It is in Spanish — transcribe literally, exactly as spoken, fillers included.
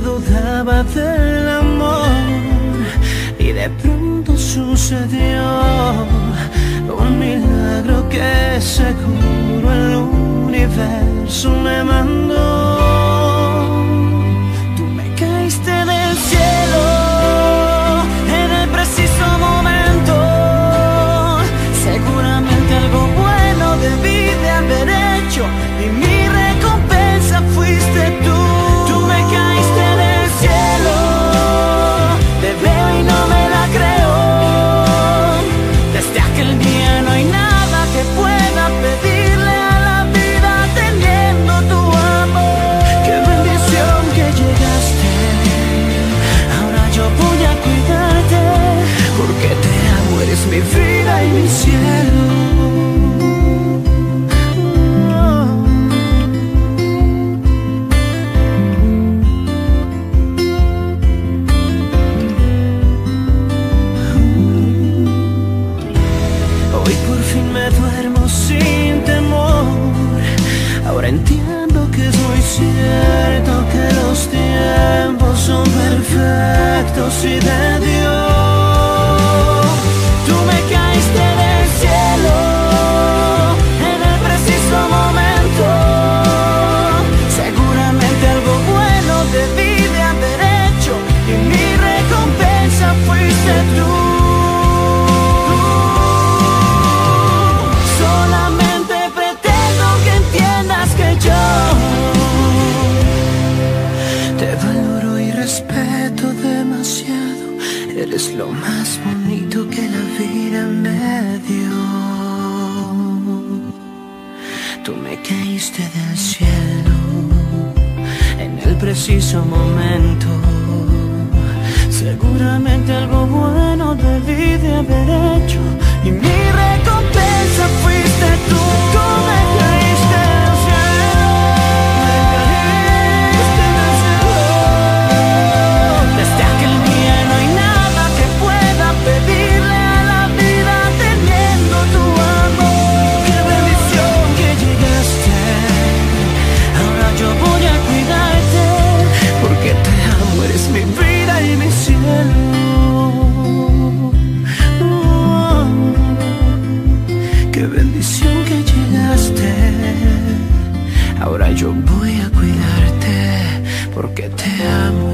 dudaba del amor y de pronto sucedió un milagro que seguro el universo me mandó. Tú me caíste del cielo en el preciso momento. Seguramente algo bueno debí de haber hecho y mi recompensa fuiste tú. Tú me caíste del cielo, te veo y no me la creo. Desde aquel día no hay nada que pueda pedirle a la vida teniendo tu amor. Qué bendición que llegaste, ahora yo voy a cuidarte, porque te amo, eres mi vida y mi cielo. Ahora entiendo que es muy cierto que los tiempos son perfectos y de Dios. Tú me caíste del cielo en el preciso momento. Seguramente algo bueno debí de haber hecho y mi recompensa fuiste tú. Respeto demasiado, eres lo más bonito que la vida me dio. Tú me caíste del cielo en el preciso momento. Seguramente algo bueno debí de haber hecho y mi recompensa fuiste tú. Tú me caíste del cielo, me caíste del cielo. Desde aquel día no hay nada que pueda pedirle a la vida teniendo tu amor. Qué bendición que llegaste, ahora yo voy a cuidarte, porque te amo, eres mi vida y mi cielo. Oh, qué bendición que llegaste, ahora yo voy a cuidarte, porque te amo.